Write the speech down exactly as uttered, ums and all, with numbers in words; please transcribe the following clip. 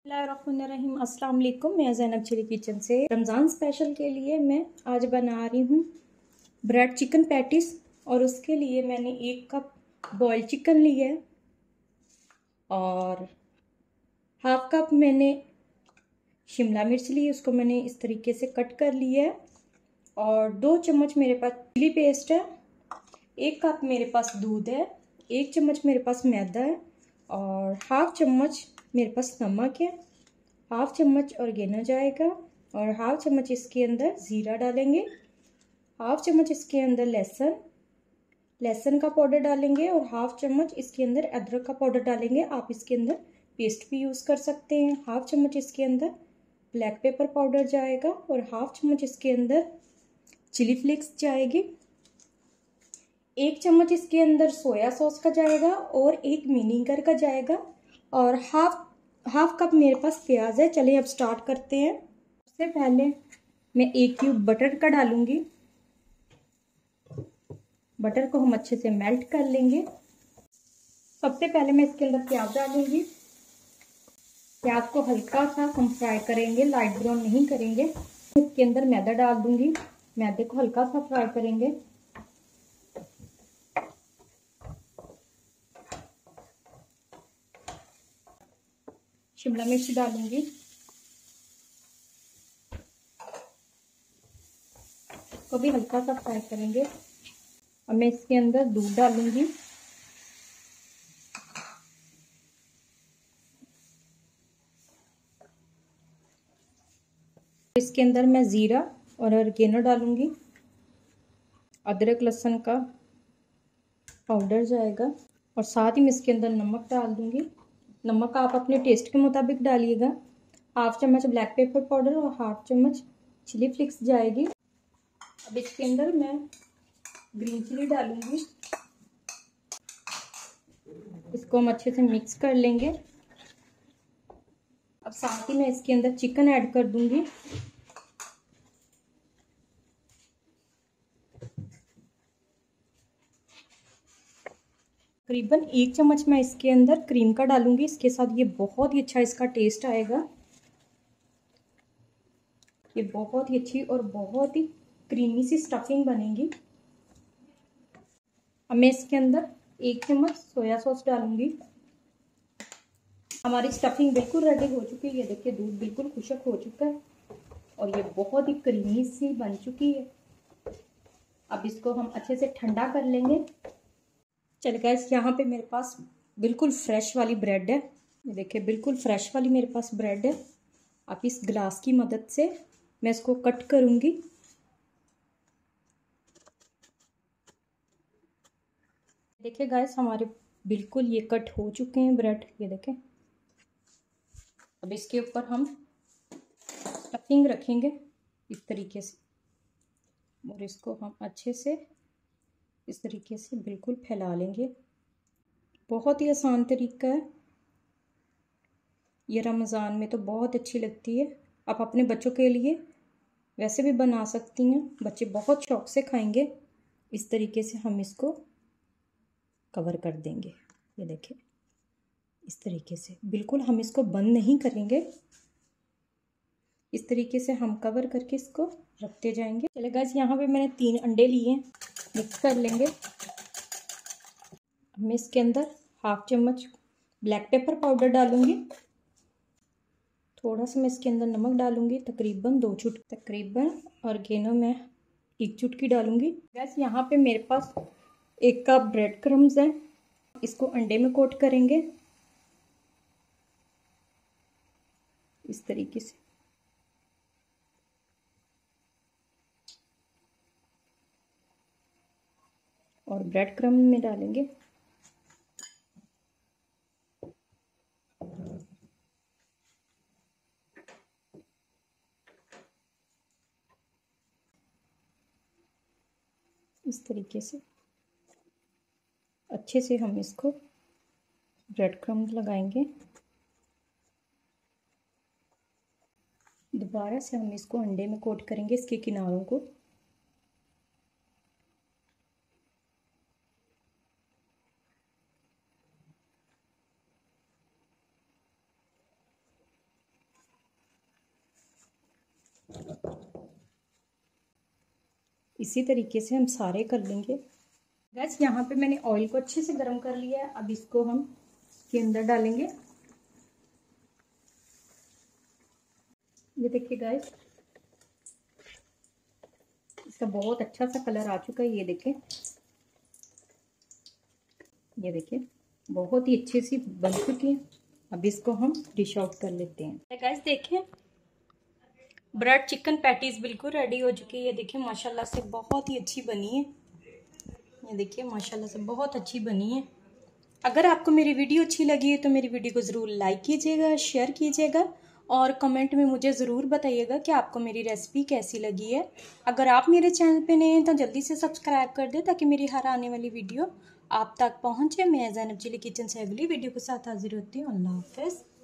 बिस्मिल्लाहिर्रहमानिर्रहीम। अस्सलाम वालेकुम। मैं ज़ैनब चिली किचन से रमज़ान स्पेशल के लिए मैं आज बना रही हूँ ब्रेड चिकन पैटीज। और उसके लिए मैंने एक कप बॉयल चिकन लिया है और हाफ कप मैंने शिमला मिर्च ली, उसको मैंने इस तरीके से कट कर लिया है। और दो चम्मच मेरे पास चिली पेस्ट है, एक कप मेरे पास दूध है, एक चम्मच मेरे पास मैदा है और हाफ चम्मच मेरे पास नमक है, हाफ चम्मच ऑर्गेनो जाएगा और हाफ चम्मच इसके अंदर ज़ीरा डालेंगे, हाफ चम्मच इसके अंदर लहसुन लहसुन का पाउडर डालेंगे और हाफ चम्मच इसके अंदर अदरक का पाउडर डालेंगे। आप इसके अंदर पेस्ट भी यूज़ कर सकते हैं। हाफ चम्मच इसके अंदर ब्लैक पेपर पाउडर जाएगा और हाफ चम्मच इसके अंदर चिली फ्लेक्स जाएगी, एक चम्मच इसके अंदर सोया सॉस का जाएगा और एक विनीगर का जाएगा और हाफ हाफ कप मेरे पास प्याज है। चलिए अब स्टार्ट करते हैं। सबसे पहले मैं एक क्यूब बटर का डालूंगी। बटर को हम अच्छे से मेल्ट कर लेंगे। सबसे पहले मैं इसके अंदर प्याज डालूंगी। प्याज को हल्का सा हम फ्राई करेंगे, लाइट ब्राउन नहीं करेंगे। इसके अंदर मैदा डाल दूंगी, मैदे को हल्का सा फ्राई करेंगे। शिमला मिर्च डालूंगी, को भी हल्का सा फ्राई करेंगे। और मैं इसके अंदर दूध डालूंगी। इसके अंदर मैं ज़ीरा और ऑर्गेनो डालूंगी, अदरक लहसुन का पाउडर जाएगा और साथ ही मैं इसके अंदर नमक डाल दूंगी। नमक आप अपने टेस्ट के मुताबिक डालिएगा। हाफ चम्मच ब्लैक पेपर पाउडर और हाफ चम्मच चिली फ्लेक्स जाएगी। अब इसके अंदर मैं ग्रीन चिली डालूंगी, इसको हम अच्छे से मिक्स कर लेंगे। अब साथ ही मैं इसके अंदर चिकन ऐड कर दूंगी। तकरीबन एक चम्मच मैं इसके अंदर क्रीम का डालूंगी। इसके साथ ये बहुत ही अच्छा इसका टेस्ट आएगा। ये बहुत ही अच्छी और बहुत ही क्रीमी सी स्टफिंग बनेगी। अब मैं इसके अंदर एक चम्मच सोया सॉस डालूंगी। हमारी स्टफिंग बिल्कुल रेडी हो चुकी है। ये देखिए दूध बिल्कुल खुशक हो चुका है और ये बहुत ही क्रीमी सी बन चुकी है। अब इसको हम अच्छे से ठंडा कर लेंगे। चलिए गाइस, यहाँ पे मेरे पास बिल्कुल फ्रेश वाली ब्रेड है। ये देखिए बिल्कुल फ्रेश वाली मेरे पास ब्रेड है। अब इस ग्लास की मदद से मैं इसको कट करूँगी। देखिए गाइस, हमारे बिल्कुल ये कट हो चुके हैं ब्रेड। ये देखें। अब इसके ऊपर हम स्टफिंग रखेंगे इस तरीके से और इसको हम अच्छे से इस तरीके से बिल्कुल फैला लेंगे। बहुत ही आसान तरीका है। ये रमज़ान में तो बहुत अच्छी लगती है। आप अपने बच्चों के लिए वैसे भी बना सकती हैं, बच्चे बहुत शौक से खाएंगे। इस तरीके से हम इसको कवर कर देंगे। ये देखें इस तरीके से बिल्कुल हम इसको बंद नहीं करेंगे। इस तरीके से हम कवर करके इसको रखते जाएंगे। चले गाइस, यहाँ पे मैंने तीन अंडे लिए हैं, मिक्स कर लेंगे। अब मैं इसके अंदर हाफ चम्मच ब्लैक पेपर पाउडर डालूंगी। थोड़ा सा मैं इसके अंदर नमक डालूंगी, तकरीबन दो चुट तकरीबन ऑर्गेनो में एक चुटकी डालूंगी। गैस, यहाँ पे मेरे पास एक कप ब्रेड क्रम्स है। इसको अंडे में कोट करेंगे इस तरीके से। और ब्रेड क्रम में डालेंगे। इस तरीके से अच्छे से हम इसको ब्रेड क्रम्स लगाएंगे। दोबारा से हम इसको अंडे में कोट करेंगे, इसके किनारों को। इसी तरीके से हम सारे कर लेंगे। गैस यहाँ पे मैंने ऑयल को अच्छे से गर्म कर लिया है। अब इसको हम के अंदर डालेंगे। ये देखिए गाइस, इसका बहुत अच्छा सा कलर आ चुका है। ये देखिए, ये देखिए बहुत ही अच्छी सी बन चुकी है। अब इसको हम डिश आउट कर लेते हैं। गाइस देखिए, ब्रेड चिकन पैटीज बिल्कुल रेडी हो चुकी है। ये देखिए माशाल्लाह से बहुत ही अच्छी बनी है। ये देखिए माशाल्लाह से बहुत अच्छी बनी है। अगर आपको मेरी वीडियो अच्छी लगी है तो मेरी वीडियो को ज़रूर लाइक कीजिएगा, शेयर कीजिएगा और कमेंट में मुझे ज़रूर बताइएगा कि आपको मेरी रेसिपी कैसी लगी है। अगर आप मेरे चैनल पे नए हैं तो जल्दी से सब्सक्राइब कर दें ताकि मेरी हर आने वाली वीडियो आप तक पहुँचे। मैं ज़ैनब चिली किचन से अगली वीडियो के साथ हाजिर होती हूँ। अल्लाह हाफ़िज़।